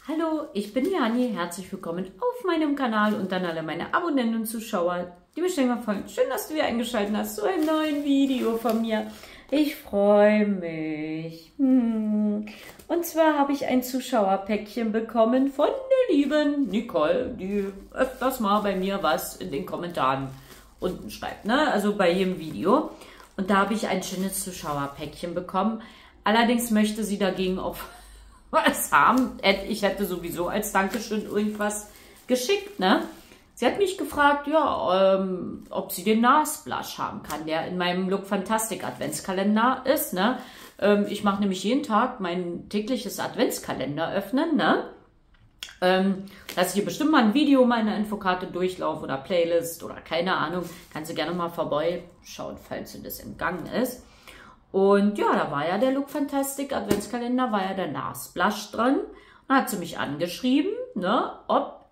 Hallo, ich bin Jani, herzlich willkommen auf meinem Kanal und dann alle meine Abonnenten und Zuschauer, die mir ständig folgen. Schön, dass du wieder eingeschaltet hast zu einem neuen Video von mir. Ich freue mich. Und zwar habe ich ein Zuschauerpäckchen bekommen von der lieben Nicole, die öfters mal bei mir was in den Kommentaren unten schreibt, ne? Also bei jedem Video. Und da habe ich ein schönes Zuschauerpäckchen bekommen. Allerdings möchte sie dagegen auch was haben. Ich hätte sowieso als Dankeschön irgendwas geschickt, ne? Sie hat mich gefragt, ja, ob sie den NARS-Blush haben kann, der in meinem Look Fantastic Adventskalender ist, ne? Ich mache nämlich jeden Tag mein tägliches Adventskalender öffnen, ne? Dass ich hier bestimmt mal ein Video meiner Infokarte durchlaufe oder Playlist oder keine Ahnung. Kannst du gerne mal vorbeischauen, falls dir das entgangen ist. Und ja, da war ja der Look Fantastic Adventskalender, war ja der NARS Blush dran. Und dann hat sie mich angeschrieben, ne, ob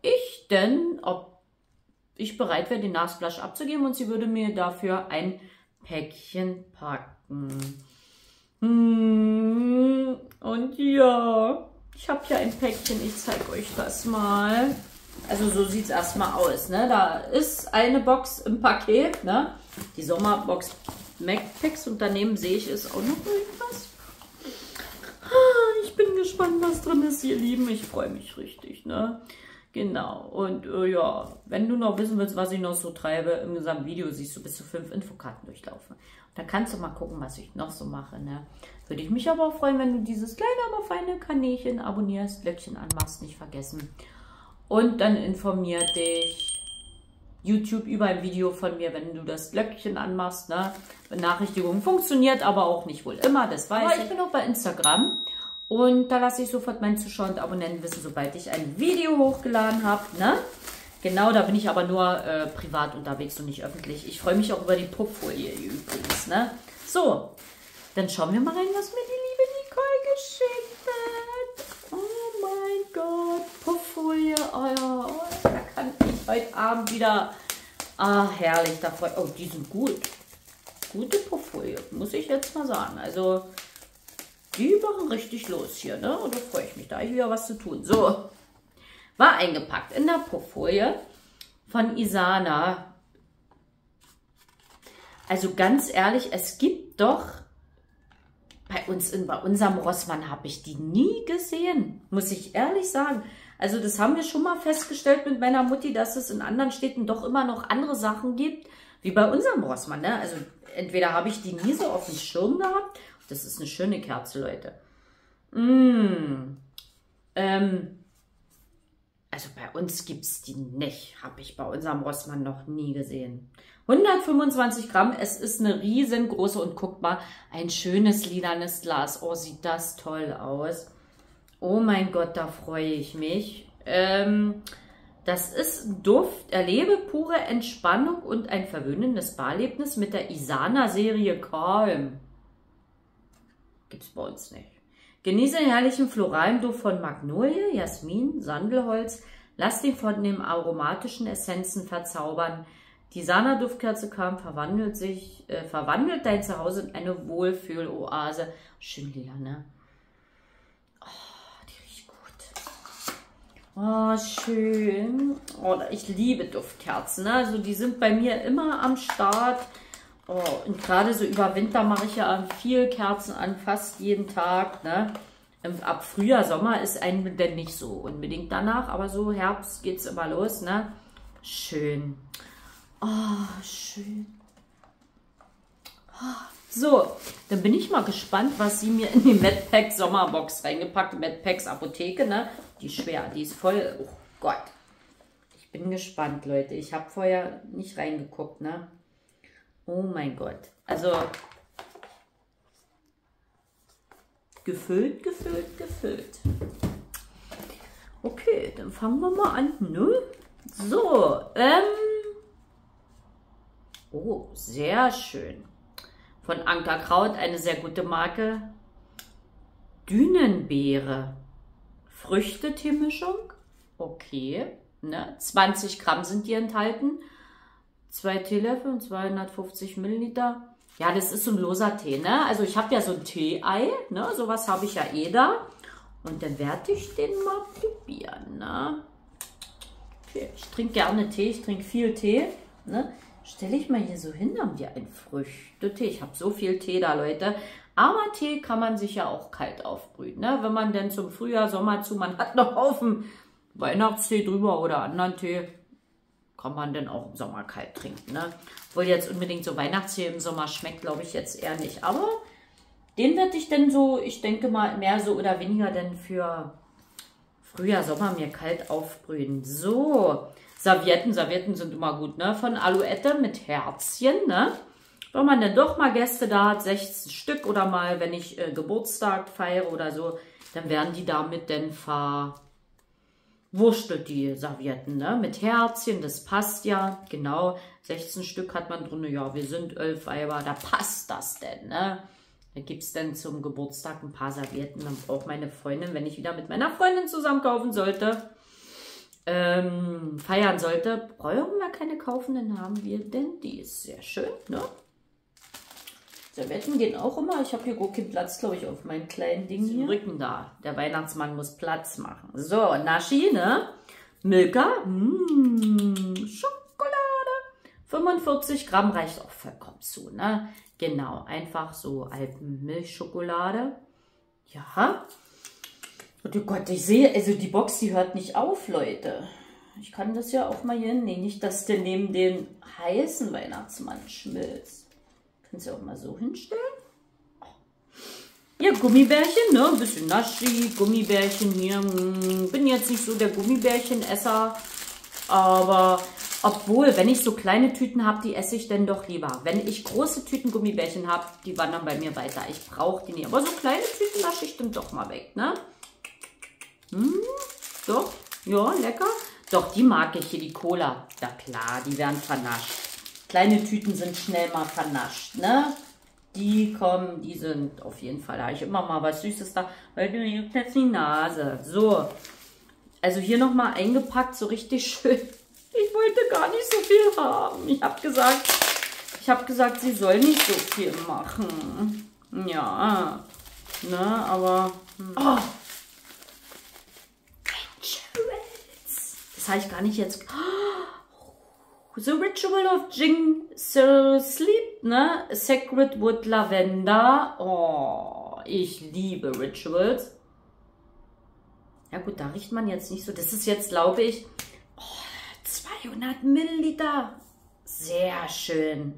ich bereit wäre, den NARS Blush abzugeben und sie würde mir dafür ein Päckchen packen. Und ja, ich habe hier ein Päckchen, ich zeige euch das mal. Also so sieht es erstmal aus, ne? Da ist eine Box im Paket, ne? Die Sommerbox MacPicks und daneben sehe ich ist auch noch irgendwas. Ich bin gespannt, was drin ist, ihr Lieben. Ich freue mich richtig, ne? Genau. Und ja, wenn du noch wissen willst, was ich noch so treibe, im gesamten Video siehst du bis zu 5 Infokarten durchlaufen. Und dann kannst du mal gucken, was ich noch so mache, ne? Würde ich mich aber auch freuen, wenn du dieses kleine, aber feine Kanälchen abonnierst, Glöckchen anmachst, nicht vergessen. Und dann informiert dich YouTube über ein Video von mir, wenn du das Glöckchen anmachst, ne? Benachrichtigung funktioniert aber auch nicht wohl immer, das weiß ich. Aber ich bin auch bei Instagram und da lasse ich sofort meinen Zuschauern und Abonnenten wissen, sobald ich ein Video hochgeladen habe, ne? Genau, da bin ich aber nur privat unterwegs und nicht öffentlich. Ich freue mich auch über die Pufffolie übrigens, ne? So, dann schauen wir mal rein, was mir die liebe Nicole geschickt hat. Oh mein Gott, Pufffolie, oh ja, da kann ich heute Abend wieder, herrlich, da freut, oh, die sind gut. Gute Pufffolie, muss ich jetzt mal sagen. Also, die machen richtig los hier, ne? Und da freue ich mich, da habe ich wieder was zu tun. So, war eingepackt in der Pufffolie von Isana. Also ganz ehrlich, es gibt doch bei unserem Rossmann habe ich die nie gesehen, muss ich ehrlich sagen. Also das haben wir schon mal festgestellt mit meiner Mutti, dass es in anderen Städten doch immer noch andere Sachen gibt, wie bei unserem Rossmann, ne? Also entweder habe ich die nie so auf dem Schirm gehabt. Das ist eine schöne Kerze, Leute. Also bei uns gibt es die nicht. Habe ich bei unserem Rossmann noch nie gesehen. 125 Gramm. Es ist eine riesengroße und guckt mal, ein schönes lilanes Glas. Oh, sieht das toll aus. Oh mein Gott, da freue ich mich. Das ist ein Duft. Erlebe pure Entspannung und ein verwöhnendes Barerlebnis mit der Isana-Serie Calm. Gibt's bei uns nicht. Genieße den herrlichen floralen Duft von Magnolie, Jasmin, Sandelholz. Lass dich von den aromatischen Essenzen verzaubern. Die Isana-Duftkerze Calm verwandelt dein Zuhause in eine Wohlfühloase. Schön lila, ne? Oh, die riecht gut. Oh, schön. Oh, ich liebe Duftkerzen, ne? Also die sind bei mir immer am Start. Oh, und gerade so über Winter mache ich ja viel Kerzen an, fast jeden Tag, ne? Ab Frühjahr, Sommer ist einem denn nicht so unbedingt danach, aber so Herbst geht es immer los, ne? Schön. Oh, schön. Oh, so, dann bin ich mal gespannt, was sie mir in die MacPacks Sommerbox reingepackt, MacPacks Apotheke, ne? Die ist schwer, die ist voll, oh Gott. Ich bin gespannt, Leute. Ich habe vorher nicht reingeguckt, ne? Oh mein Gott. Also gefüllt, gefüllt, gefüllt. Okay, dann fangen wir mal an, ne? So, oh, sehr schön. Von Ankerkraut, eine sehr gute Marke. Dünenbeere. Früchtetee-Mischung. Okay, ne? 20 Gramm sind die enthalten. 2 Teelöffel und 250 Milliliter. Ja, das ist so ein loser Tee, ne? Also ich habe ja so ein Tee-Ei, ne? Sowas habe ich ja eh da. Und dann werde ich den mal probieren, ne? Okay, ich trinke gerne Tee, ich trinke viel Tee, ne? Stelle ich mal hier so hin, haben wir einen Früchtetee. Ich habe so viel Tee da, Leute. Aber Tee kann man sich ja auch kalt aufbrühen, ne? Wenn man denn zum Frühjahr, Sommer zu, man hat noch Haufen Weihnachtstee drüber oder anderen Tee, kann man dann auch im Sommer kalt trinken, ne? Obwohl jetzt unbedingt so Weihnachtstee im Sommer schmeckt, glaube ich jetzt eher nicht. Aber den werde ich dann so, ich denke mal, mehr so oder weniger dann für Frühjahr, Sommer mir kalt aufbrühen. So, Servietten sind immer gut, ne? Von Alouette mit Herzchen, ne? Wenn man dann doch mal Gäste da hat, 16 Stück oder mal, wenn ich Geburtstag feiere oder so, dann werden die damit dann verwurstelt, die Servietten, ne? Mit Herzchen, das passt ja, genau. 16 Stück hat man drin, ja, wir sind 11 Weiber, da passt das denn, ne? Da gibt es dann zum Geburtstag ein paar Servietten. Dann braucht meine Freundin, wenn ich wieder mit meiner Freundin zusammen kaufen sollte, feiern sollte, brauchen wir keine kaufen, dann haben wir denn die. Ist sehr schön, ne? Servietten gehen auch immer. Ich habe hier gar keinen Platz, glaube ich, auf meinen kleinen Ding hier. Rücken da. Der Weihnachtsmann muss Platz machen. So, Naschi, ne? Milka. Schokolade. 45 Gramm reicht auch vollkommen zu, ne? Genau, einfach so Alpenmilchschokolade. Ja. Und oh Gott, ich sehe, also die Box, die hört nicht auf, Leute. Ich kann das ja auch mal hier hinnehmen. Nicht, dass der neben den heißen Weihnachtsmann schmilzt. Kannst du auch mal so hinstellen. Ja, Gummibärchen, ne? Ein bisschen Naschi, Gummibärchen hier. Bin jetzt nicht so der Gummibärchenesser, aber obwohl, wenn ich so kleine Tüten habe, die esse ich dann doch lieber. Wenn ich große Tüten Gummibärchen habe, die wandern bei mir weiter. Ich brauche die nicht. Aber so kleine Tüten nasche ich dann doch mal weg, ne? Doch, ja, lecker. Doch, die mag ich hier, die Cola. Ja klar, die werden vernascht. Kleine Tüten sind schnell mal vernascht, ne? Die kommen, die sind auf jeden Fall, da habe ich immer mal was Süßes da, weil du juckt jetzt die Nase. So, also hier nochmal eingepackt, so richtig schön. Ich wollte gar nicht so viel haben. Ich habe gesagt, sie soll nicht so viel machen. Ja, ne, aber... Oh. Das habe ich gar nicht jetzt... The Ritual of Jing So Sleep, ne? Sacred Wood Lavender. Oh, ich liebe Rituals. Ja gut, da riecht man jetzt nicht so. Das ist jetzt, glaube ich, 200 Milliliter. Sehr schön.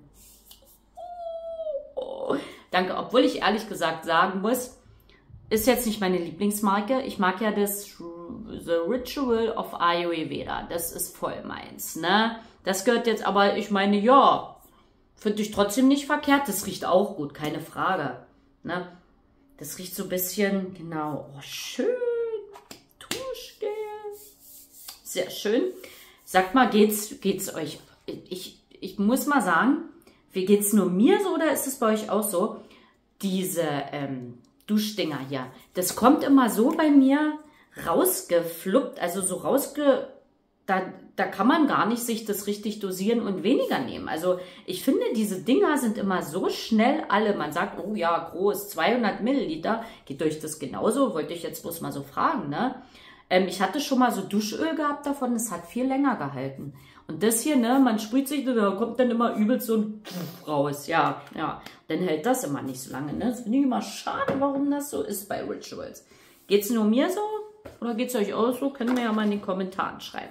Oh, danke, obwohl ich ehrlich gesagt sagen muss, ist jetzt nicht meine Lieblingsmarke. Ich mag ja das The Ritual of Ayurveda. Das ist voll meins, ne? Das gehört jetzt aber, ich meine, ja, finde ich trotzdem nicht verkehrt. Das riecht auch gut, keine Frage. Ne? Das riecht so ein bisschen, genau, oh, schön. Tuschgel. Sehr schön. Sagt mal, geht's euch? Ich muss mal sagen, wie geht's nur mir so oder ist es bei euch auch so? Diese Duschdinger hier, das kommt immer so bei mir rausgefluppt, also so da kann man gar nicht sich das richtig dosieren und weniger nehmen. Also ich finde, diese Dinger sind immer so schnell alle. Man sagt, oh ja, groß, 200 Milliliter. Geht euch das genauso? Wollte ich jetzt bloß mal so fragen, ne? Ich hatte schon mal so Duschöl gehabt davon, das hat viel länger gehalten. Und das hier, ne, man sprüht sich, da kommt dann immer übelst so ein raus. Ja, ja. Dann hält das immer nicht so lange, ne? Das finde ich immer schade, warum das so ist bei Rituals. Geht's nur mir so? Oder geht's euch auch so? Können wir ja mal in den Kommentaren schreiben.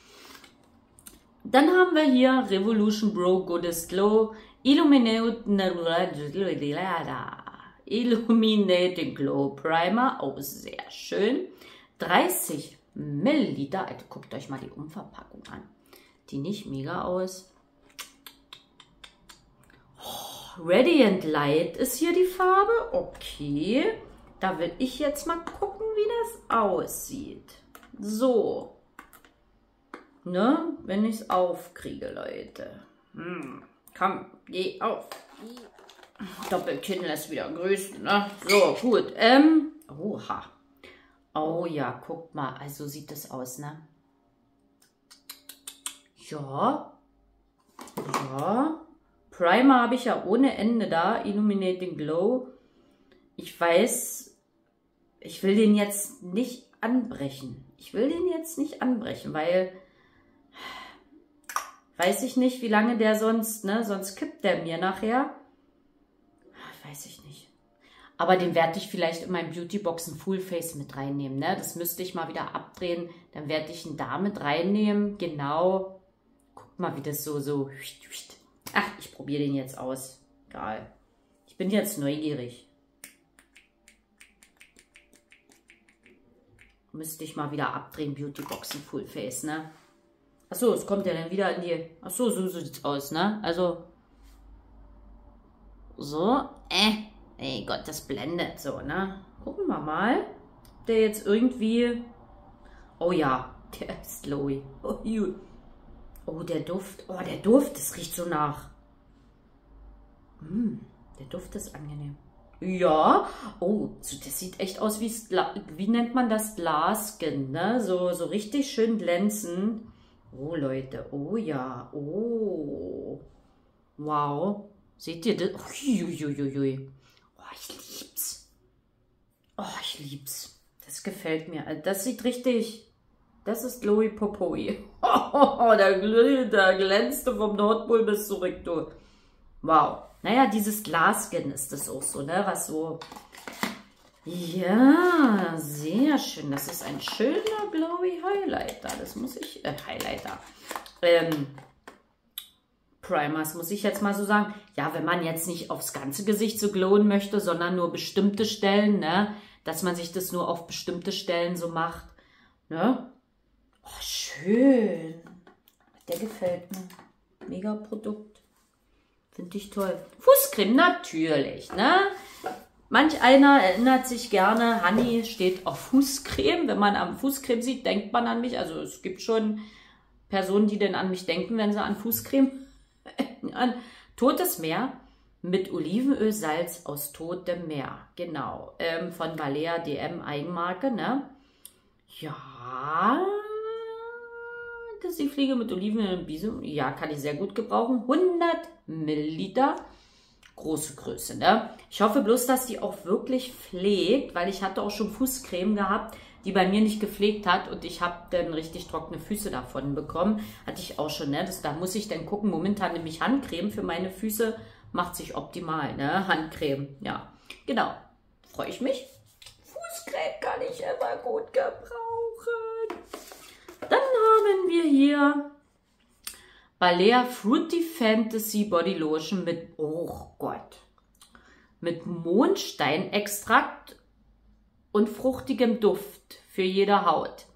Dann haben wir hier Revolution Pro Goddess Glow Illuminating Glow Primer. Oh, sehr schön. 30 Milliliter. Also guckt euch mal die Umverpackung an. Die nicht mega aus. Oh, Radiant Light ist hier die Farbe. Okay. Da will ich jetzt mal gucken, wie das aussieht. So. Ne, wenn ich es aufkriege, Leute. Komm, geh auf. Doppelkinn lässt wieder grüßen, ne? So, gut. Oha. Oh ja, guckt mal. Also sieht das aus, ne? Ja. Ja. Primer habe ich ja ohne Ende da. Illuminating Glow. Ich weiß, ich will den jetzt nicht anbrechen. Ich will den jetzt nicht anbrechen, weil weiß ich nicht, wie lange der sonst, ne? Sonst kippt der mir nachher. Weiß ich nicht. Aber den werde ich vielleicht in meinem Beautyboxen Fullface mit reinnehmen, ne? Das müsste ich mal wieder abdrehen. Dann werde ich ihn da mit reinnehmen. Genau. Guck mal, wie das so. Ach, ich probiere den jetzt aus. Egal. Ich bin jetzt neugierig. Müsste ich mal wieder abdrehen, Beautyboxen Fullface, ne? Achso, es kommt ja dann wieder in die... Achso, so sieht's aus, ne? Also... So. Ey Gott, das blendet so, ne? Gucken wir mal. Ob der jetzt irgendwie... Oh ja, der ist glowy. Oh, der Duft. Oh, der Duft, das riecht so nach... der Duft ist angenehm. Ja. Oh, das sieht echt aus wie nennt man das? Glasskin, ne? So richtig schön glänzend. Oh, Leute. Oh, ja. Oh. Wow. Seht ihr das? Uiuiuiui. Oh, ich lieb's. Oh, ich lieb's. Das gefällt mir. Das sieht richtig... Das ist Glowy Popoi. Oh, der glänzte vom Nordpol bis zurück, du. Wow. Naja, dieses Glasskin ist das auch so, ne? Was so... Ja, sehr schön. Das ist ein schöner Glowy Highlighter. Das muss ich... Highlighter. Primers, muss ich jetzt mal so sagen. Ja, wenn man jetzt nicht aufs ganze Gesicht so glowen möchte, sondern nur bestimmte Stellen, ne? Dass man sich das nur auf bestimmte Stellen so macht. Ne? Oh, schön. Der gefällt mir. Mega Produkt. Finde ich toll. Fußcreme, natürlich, ne? Manch einer erinnert sich gerne, Hanni steht auf Fußcreme. Wenn man am Fußcreme sieht, denkt man an mich. Also es gibt schon Personen, die denn an mich denken, wenn sie an Fußcreme an Totes Meer mit Olivenöl, Salz aus Totem Meer. Genau. Von Balea DM Eigenmarke, ne? Ja. Das ist die Fliege mit Olivenöl und Bisum. Ja, kann ich sehr gut gebrauchen. 100 Milliliter. Große Größe, ne? Ich hoffe bloß, dass die auch wirklich pflegt, weil ich hatte auch schon Fußcreme gehabt, die bei mir nicht gepflegt hat und ich habe dann richtig trockene Füße davon bekommen. Hatte ich auch schon, ne? Da muss ich dann gucken. Momentan nämlich Handcreme für meine Füße macht sich optimal, ne? Handcreme, ja. Genau. Freue ich mich. Fußcreme kann ich immer gut gebrauchen. Dann haben wir hier Balea Fruity Fantasy Body Lotion mit, oh Gott, mit Mondsteinextrakt und fruchtigem Duft für jede Haut.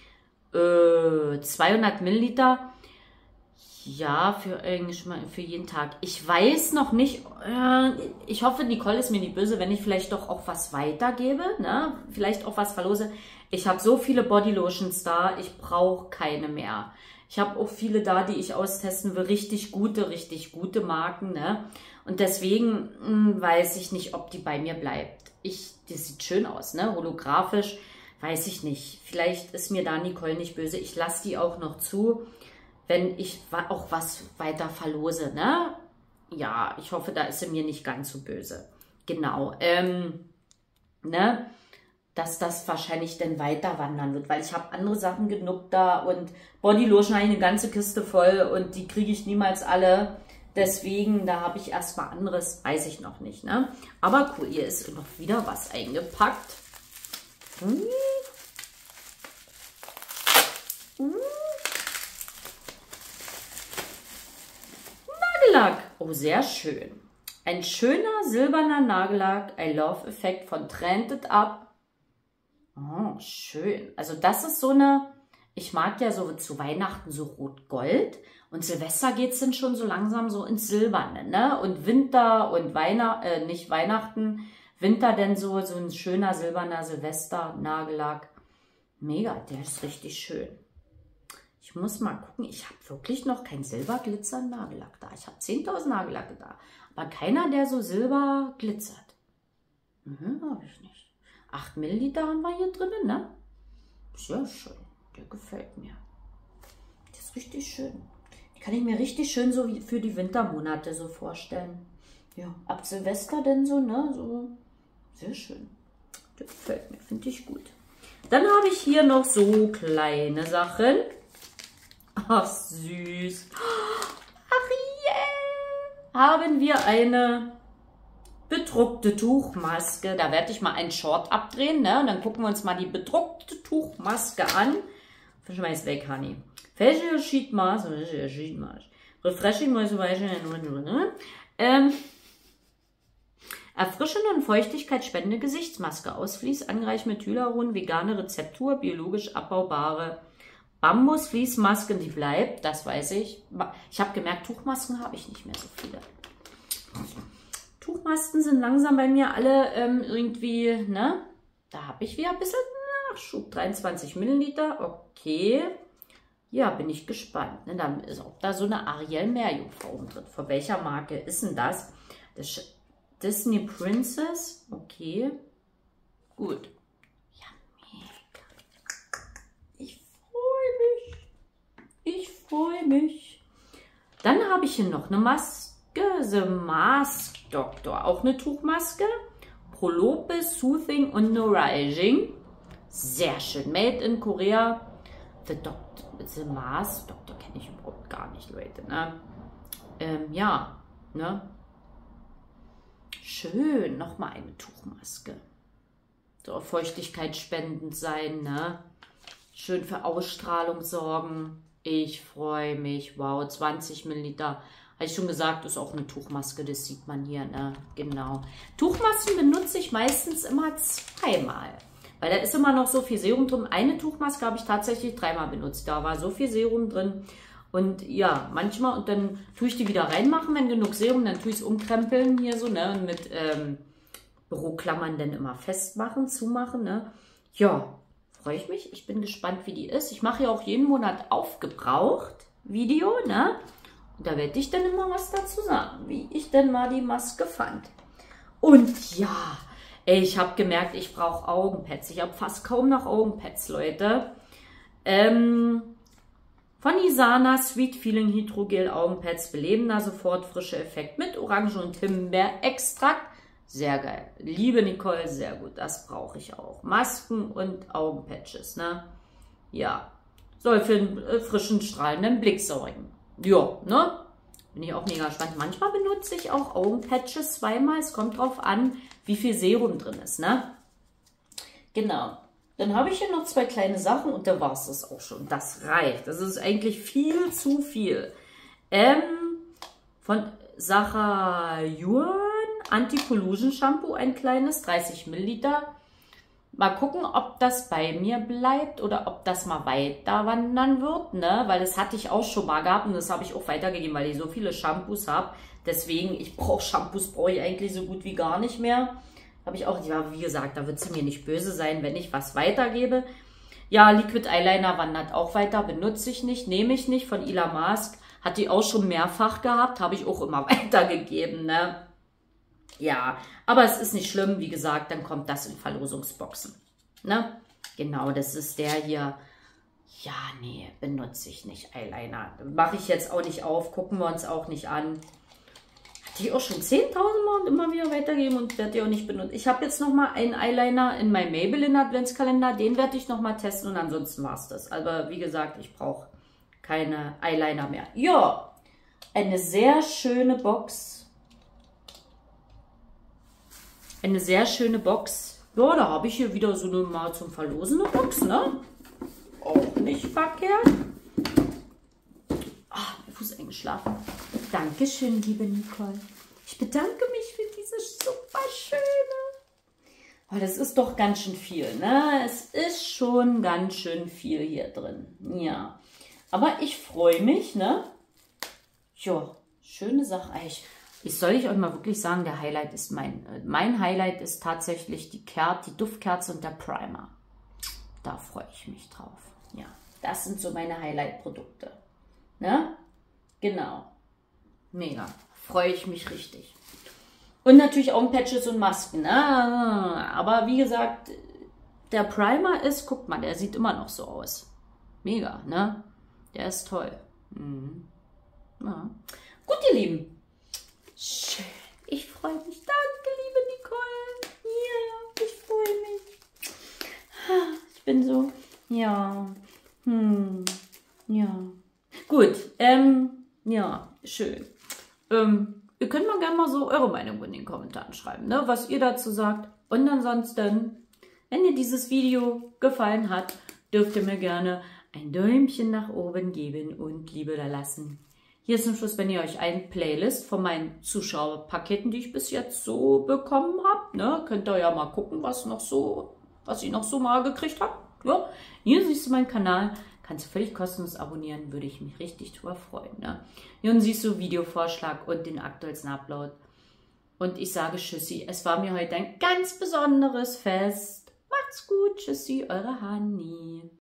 200 Milliliter. Ja, für jeden Tag. Ich weiß noch nicht, ich hoffe, Nicole ist mir nicht böse, wenn ich vielleicht doch auch was weitergebe, ne? Vielleicht auch was verlose. Ich habe so viele Bodylotions da, ich brauche keine mehr. Ich habe auch viele da, die ich austesten will, richtig gute Marken, ne? Und deswegen weiß ich nicht, ob die bei mir bleibt. Das sieht schön aus, ne? Holographisch, weiß ich nicht. Vielleicht ist mir da Nicole nicht böse. Ich lasse die auch noch zu, wenn ich auch was weiter verlose, ne? Ja, ich hoffe, da ist sie mir nicht ganz so böse. Genau, ne? Dass das wahrscheinlich dann weiter wandern wird, weil ich habe andere Sachen genug da und Bodylotion habe ich eine ganze Kiste voll und die kriege ich niemals alle. Deswegen, da habe ich erstmal anderes, weiß ich noch nicht, ne? Aber cool, hier ist noch wieder was eingepackt. Nagellack. Oh, sehr schön. Ein schöner silberner Nagellack, I Love Effekt von Trend It Up. Oh, schön. Also das ist so eine, ich mag ja so zu Weihnachten so Rot-Gold und Silvester geht es dann schon so langsam so ins Silberne, ne? Und Winter und nicht Weihnachten, Winter denn so ein schöner silberner Silvester-Nagellack. Mega, der ist richtig schön. Ich muss mal gucken, ich habe wirklich noch kein Silberglitzer-Nagellack da. Ich habe 10.000 Nagellacke da, aber keiner, der so silber glitzert. Habe ich nicht. 8 Milliliter haben wir hier drin, ne? Sehr schön. Der gefällt mir. Der ist richtig schön. Die kann ich mir richtig schön so wie für die Wintermonate so vorstellen. Ja, ab Silvester denn so, ne? So. Sehr schön. Das gefällt mir, finde ich gut. Dann habe ich hier noch so kleine Sachen. Ach, süß. Ariel! Haben wir eine bedruckte Tuchmaske. Da werde ich mal einen Short abdrehen, ne? Und dann gucken wir uns mal die bedruckte Tuchmaske an. Schmeiß weg, Honey. Facial Sheet Mask. Refreshing Moisturizing. Erfrischende und feuchtigkeitsspendende Gesichtsmaske. Ausfließ, angereicht mit Hyaluron, vegane Rezeptur, biologisch abbaubare Bambusfließmaske. Die bleibt, das weiß ich. Ich habe gemerkt, Tuchmasken habe ich nicht mehr so viele. Tuchmasken sind langsam bei mir alle irgendwie, ne? Da habe ich wieder ein bisschen Nachschub. 23 Milliliter, okay. Ja, bin ich gespannt. Ne? Dann ist auch da so eine Ariel Meerjungfrau drin. Von welcher Marke ist denn das? Das Disney Princess, okay. Gut. Ja, mega. Ich freue mich. Ich freue mich. Dann habe ich hier noch eine Maske. The Mask Doctor. Auch eine Tuchmaske. Prolopis, Soothing und Nourishing. Sehr schön. Made in Korea. The Mask Doctor kenne ich überhaupt gar nicht, Leute. Ne? Ja, ne? Schön. Nochmal eine Tuchmaske. So, feuchtigkeitsspendend sein, ne? Schön für Ausstrahlung sorgen. Ich freue mich. Wow, 20 Milliliter. Habe ich schon gesagt, ist auch eine Tuchmaske, das sieht man hier, ne? Genau. Tuchmasken benutze ich meistens immer zweimal, weil da ist immer noch so viel Serum drin. Eine Tuchmaske habe ich tatsächlich 3-mal benutzt, da war so viel Serum drin. Und ja, manchmal, und dann tue ich die wieder reinmachen, wenn genug Serum, dann tue ich es umkrempeln hier so, ne? Und mit Büroklammern dann immer festmachen, zumachen, ne? Ja, freue ich mich. Ich bin gespannt, wie die ist. Ich mache ja auch jeden Monat aufgebraucht Video, ne? Und da werde ich dann immer was dazu sagen, wie ich denn mal die Maske fand. Und ja, ey, ich habe gemerkt, ich brauche Augenpads. Ich habe fast kaum noch Augenpads, Leute. Von Isana Sweet Feeling Hydrogel Augenpads, belebender sofort frischer Effekt mit Orange- und Himbeerextrakt. Sehr geil. Liebe Nicole, sehr gut. Das brauche ich auch. Masken und Augenpatches, ne? Ja. Soll für einen frischen, strahlenden Blick sorgen. Ja, ne? Bin ich auch mega gespannt. Manchmal benutze ich auch Augenpatches zweimal. Es kommt drauf an, wie viel Serum drin ist, ne? Genau. Dann habe ich hier noch 2 kleine Sachen und da war es das auch schon. Das reicht. Das ist eigentlich viel zu viel. Von Sacha Yuan Anti-Pollution Shampoo, ein kleines, 30 Milliliter. Mal gucken, ob das bei mir bleibt oder ob das mal weiter wandern wird, ne? Weil das hatte ich auch schon mal gehabt und das habe ich auch weitergegeben, weil ich so viele Shampoos habe. Deswegen, Shampoos brauche ich eigentlich so gut wie gar nicht mehr. Habe ich auch, ja, wie gesagt, da wird sie mir nicht böse sein, wenn ich was weitergebe. Ja, Liquid Eyeliner wandert auch weiter, benutze ich nicht, nehme ich nicht, von Ila Mask. Hatte ich auch schon mehrfach gehabt, habe ich auch immer weitergegeben, ne? Ja, aber es ist nicht schlimm, wie gesagt, dann kommt das in Verlosungsboxen, ne? Genau, das ist der hier. Ja, nee, benutze ich nicht, Eyeliner. Mache ich jetzt auch nicht auf, gucken wir uns auch nicht an. Hatte ich auch schon 10.000 Mal und immer wieder weitergeben und werde die auch nicht benutzen. Ich habe jetzt noch mal einen Eyeliner in meinem Maybelline Adventskalender, den werde ich noch mal testen und ansonsten war es das. Aber wie gesagt, ich brauche keine Eyeliner mehr. Ja, eine sehr schöne Box. Eine sehr schöne Box. Ja, da habe ich hier wieder so eine mal zum Verlosen eine Box, ne? Auch nicht verkehrt. Ah, mein Fuß eingeschlafen. Dankeschön, liebe Nicole. Ich bedanke mich für dieses super schöne. Oh, das ist doch ganz schön viel, ne? Es ist schon ganz schön viel hier drin. Ja. Aber ich freue mich, ne? Ja, schöne Sache. Soll ich euch mal wirklich sagen, der Highlight ist mein Highlight ist tatsächlich die Duftkerze und der Primer. Da freue ich mich drauf. Ja, das sind so meine Highlight-Produkte. Ne? Genau. Mega. Freue ich mich richtig. Und natürlich Augenpatches und Masken. Ne? Aber wie gesagt, der Primer ist, guckt mal, der sieht immer noch so aus. Mega, ne? Der ist toll. Mhm. Ja. Gut, ihr Lieben. Schön. Ich freue mich. Danke, liebe Nicole. Ja, ich freue mich. Ich bin so, ja, ja. Gut, ja, schön. Ihr könnt mal gerne mal so eure Meinung in den Kommentaren schreiben, ne, was ihr dazu sagt. Und ansonsten, wenn dir dieses Video gefallen hat, dürft ihr mir gerne ein Däumchen nach oben geben und Liebe da lassen. Hier ist zum Schluss, wenn ihr euch eine Playlist von meinen Zuschauerpaketen, die ich bis jetzt so bekommen habe, ne, könnt ihr ja mal gucken, was ich noch so mal gekriegt habe. Ja, hier siehst du meinen Kanal. Kannst du völlig kostenlos abonnieren, würde ich mich richtig drüber freuen. Ne? Hier unten siehst du Videovorschlag und den aktuellsten Upload. Und ich sage Tschüssi, es war mir heute ein ganz besonderes Fest. Macht's gut, Tschüssi, eure Hanni.